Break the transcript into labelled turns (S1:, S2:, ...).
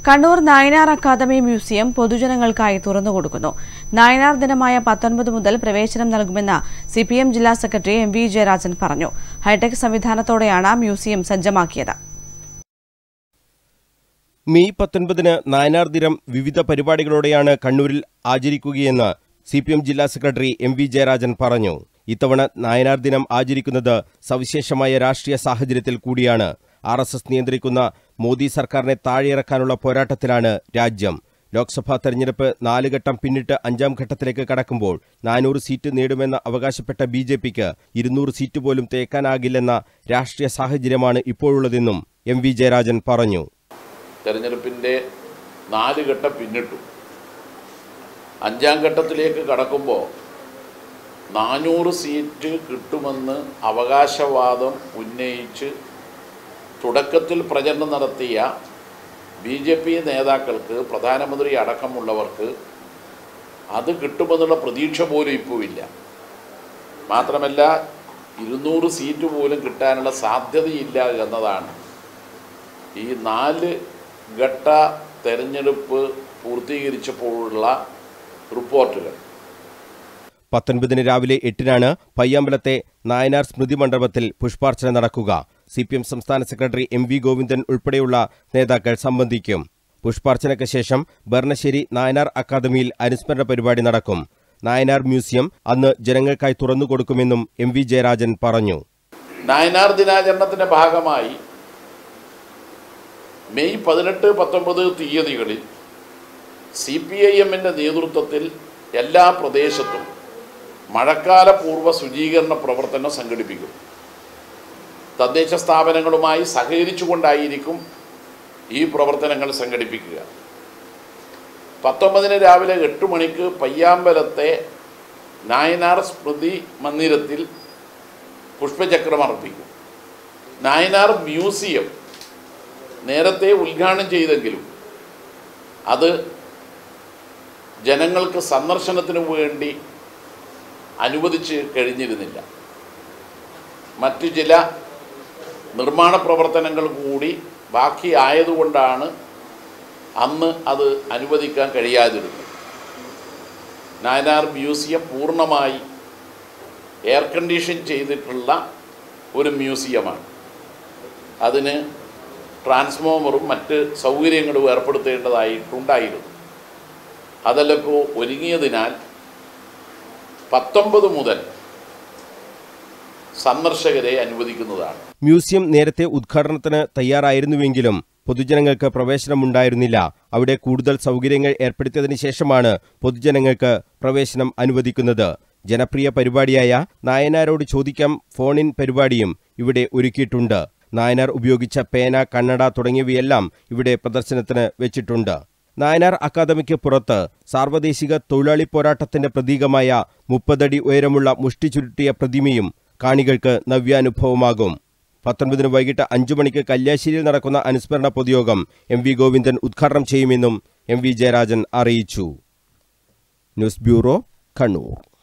S1: Kannur Nayanar academy museum പൊതുജനങ്ങൾക്കായി തുറന്നുകൊടുക്കുന്നു. നായനാർ ദിനമായ 19 മുതൽ പ്രവേശനം നൽകുമെന്ന് CPM ജില്ലാ സെക്രട്ടറി MV ജയരാജൻ പറഞ്ഞു. ഹൈടെക് സംവിധാനത്തോടെയാണ് മ്യൂസിയം സജ്ജമാക്കിയത്.
S2: മെയ് 19-ന് നായനാർ ദിനം വിവിധ പരിപാടികളോടെയാണ് കണ്ണൂരിൽ ആചരിക്കുകയെന്ന് CPM ജില്ലാ സെക്രട്ടറി MV ജയരാജൻ പറഞ്ഞു. ഇത്തവണ നായനാർ ദിനം ആചരിക്കുന്നത് സവിശേഷമായ രാഷ്ട്രീയ സാഹചര്യത്തിൽ കൂടിയാണ്. RSS നിയന്ത്രിക്കുന്ന മോദി സർക്കാരിനെ താഴെയിറക്കാനുള്ള പോരാട്ടത്തിലാണ് രാജ്യം. ലോക്സഭാ തെരഞ്ഞെടുപ്പ് 4 ഘട്ടം പിന്നിട്ട് 5ാം ഘട്ടത്തിലേക്ക് കടക്കുമ്പോൾ 400 സീറ്റ് നേടുമെന്ന് അവകാശപ്പെട്ട BJPക്ക് 200 സീറ്റ് പോലും തേക്കാനാകില്ലെന്ന രാഷ്ട്രീയ സാഹചര്യമാണ് ഇപ്പോഴുള്ളതെന്നും MV ജയരാജൻ പറഞ്ഞു.
S3: തെരഞ്ഞെടുപ്പിന്റെ 4 ഘട്ടം പിന്നിട്ടു. 5ാം ഘട്ടത്തിലേക്ക് കടക്കുമ്പോൾ 400 സീറ്റ് കിട്ടുമെന്ന് അവകാശവാദം ഉന്നയിച്ച് തുടക്കത്തിൽ പ്രചരണം നടത്തിയ BJP നേതാക്കൾക്ക്, പ്രധാനമന്ത്രി അടക്കമുള്ളവർക്ക് അത് കിട്ടുമെന്നുള്ള പ്രതീക്ഷ പോലും ഇപ്പോൾ ഇല്ല. മാത്രമല്ല 200 സീറ്റ് പോലും കിട്ടാനുള്ള സാധ്യതയില്ല എന്നതാണ് ഈ 4 ഘട്ട തെരഞ്ഞെടുപ്പ് പൂർത്തീകരിച്ചപ്പോഴുള്ള റിപ്പോർട്ടുകൾ.
S2: 19-ന് രാവിലെ 8-നാണ് പയ്യാമ്പലത്തെ നായനാർ സ്മൃതി മണ്ഡപത്തിൽ പുഷ്പാർച്ചന നടക്കുക. CPM സംസ്ഥാന സെക്രട്ടറി MV ഗോവിന്ദൻ ഉൾപ്പെടെയുള്ള നേതാക്കൾ സംബന്ധിക്കും. പുഷ്പാർച്ചനയ്ക്ക് ശേഷം ബർണശ്ശേരി നായനാർ അക്കാദമിയിൽ അനുസ്മരണ പരിപാടി നടക്കും. നായനാർ മ്യൂസിയം അന്ന് ജനങ്ങൾക്കായി തുറന്നുകൊടുക്കുമെന്നും MV ജയരാജൻ പറഞ്ഞു.
S3: നായനാർ ദിനാചരണത്തിന്റെ ഭാഗമായി മെയ് 18, 19 തീയതികളിൽ CPIM-ന്റെ നേതൃത്വത്തിൽ എല്ലാ പ്രദേശത്തും മഴക്കാല പൂർവ്വ ശുചീകരണ പ്രവർത്തനം സംഘടിപ്പിക്കും. തദ്ദേശ സ്ഥാപനങ്ങളുമായി സഹകരിച്ചുകൊണ്ടായിരിക്കും ഈ പ്രവർത്തനങ്ങൾ സംഘടിപ്പിക്കുക. 19-ന് രാവിലെ 8 മണിക്ക് പയ്യാമ്പലത്തെ നായനാർ സ്മൃതി മന്ദിരത്തിൽ പുഷ്പചക്രം അർപ്പിക്കും. നായനാർ മ്യൂസിയം നേരത്തെ ഉദ്ഘാടനം ചെയ്തെങ്കിലും അത് ജനങ്ങൾക്ക് സന്ദർശനത്തിനു വേണ്ടി അനുവദിച്ച് കഴിഞ്ഞിരുന്നില്ല. മറ്റു ചില നിർമ്മാണ പ്രവർത്തനങ്ങൾ കൂടി ബാക്കി ആയതുകൊണ്ടാണ് അന്ന് അത് അനുവദിക്കാൻ കഴിയാതിരുന്നത്. നായനാർ മ്യൂസിയം പൂർണ്ണമായി എയർ കണ്ടീഷൻ ചെയ്തിട്ടുള്ള ഒരു മ്യൂസിയമാണ്. അതിന് ട്രാൻസ്ഫോമറും മറ്റ് സൗകര്യങ്ങളും ഏർപ്പെടുത്തേണ്ടതായിട്ടുണ്ടായിരുന്നു. അതെല്ലാം ഇപ്പോൾ ഒരുങ്ങിയതിനാൽ 19 മുതൽ സന്ദർശകരെ അനുവദിക്കുന്നതാണ്.
S2: മ്യൂസിയം നേരത്തെ ഉദ്ഘാടനത്തിന് തയ്യാറായിരുന്നുവെങ്കിലും പൊതുജനങ്ങൾക്ക് പ്രവേശനമുണ്ടായിരുന്നില്ല. അവിടെ കൂടുതൽ സൗകര്യങ്ങൾ ഏർപ്പെടുത്തിയതിനു ശേഷമാണ് പൊതുജനങ്ങൾക്ക് പ്രവേശനം അനുവദിക്കുന്നത്. ജനപ്രിയ പരിപാടിയായ നായനാരോട് ചോദിക്കാം ഫോൺ-ഇൻ പരിപാടിയും ഇവിടെ ഒരുക്കിയിട്ടുണ്ട്. നായനാർ ഉപയോഗിച്ച പേന, കണ്ണട തുടങ്ങിയവയെല്ലാം ഇവിടെ പ്രദർശനത്തിന് വെച്ചിട്ടുണ്ട്. നായനാർ അക്കാദമിക്ക് പുറത്ത് സാർവദേശിക തൊഴിലാളി പോരാട്ടത്തിന്റെ പ്രതീകമായ 30 അടി ഉയരമുള്ള മുഷ്ടി ചുരുട്ടിയ പ്രതിമയും കാണികൾക്ക് നവ്യാനുഭവമാകും. 19-ന് വൈകിട്ട് 5 മണിക്ക് കല്യാശ്ശേരിയിൽ നടക്കുന്ന അനുസ്മരണ പൊതുയോഗം MV ഗോവിന്ദൻ ഉദ്ഘാടനം ചെയ്യുമെന്നും MV ജയരാജൻ അറിയിച്ചു. News bureau, Kannur.